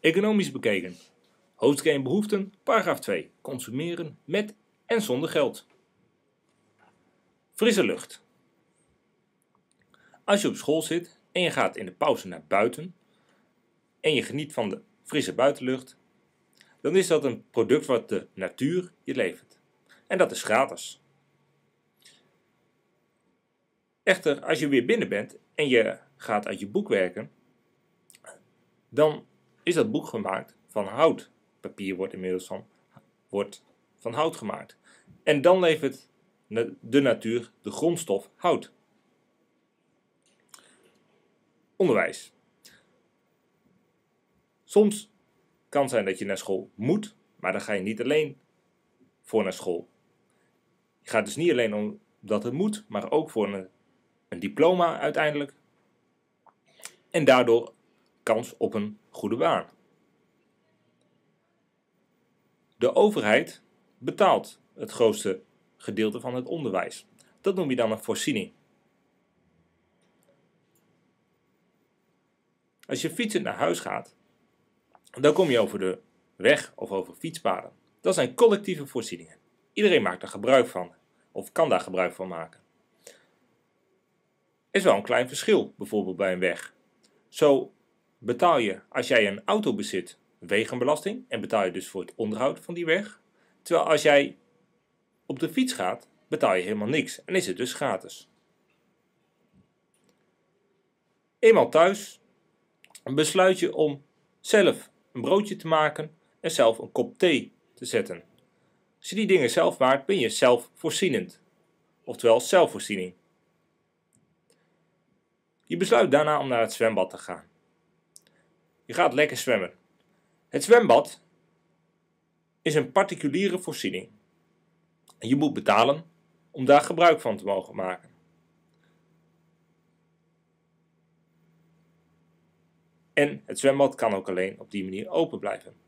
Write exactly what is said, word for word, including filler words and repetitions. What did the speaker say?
Economisch bekeken. Hoofdstuk één behoeften, paragraaf twee. Consumeren met en zonder geld. Frisse lucht. Als je op school zit en je gaat in de pauze naar buiten en je geniet van de frisse buitenlucht, dan is dat een product wat de natuur je levert. En dat is gratis. Echter, als je weer binnen bent en je gaat uit je boek werken, dan is dat boek gemaakt van hout. Papier wordt inmiddels van, wordt van hout gemaakt. En dan levert de natuur de grondstof hout. Onderwijs. Soms kan het zijn dat je naar school moet, maar dan ga je niet alleen voor naar school. Je gaat dus niet alleen omdat het moet, maar ook voor een, een diploma uiteindelijk. En daardoor kans op een goede baan. De overheid betaalt het grootste gedeelte van het onderwijs. Dat noem je dan een voorziening. Als je fietsend naar huis gaat, dan kom je over de weg of over fietspaden. Dat zijn collectieve voorzieningen. Iedereen maakt er gebruik van, of kan daar gebruik van maken. Er is wel een klein verschil, bijvoorbeeld bij een weg. Zo betaal je, als jij een auto bezit, wegenbelasting en betaal je dus voor het onderhoud van die weg. Terwijl als jij op de fiets gaat, betaal je helemaal niks en is het dus gratis. Eenmaal thuis besluit je om zelf een broodje te maken en zelf een kop thee te zetten. Als je die dingen zelf maakt, ben je zelfvoorzienend, oftewel zelfvoorziening. Je besluit daarna om naar het zwembad te gaan. Je gaat lekker zwemmen. Het zwembad is een particuliere voorziening. Je moet betalen om daar gebruik van te mogen maken. En het zwembad kan ook alleen op die manier open blijven.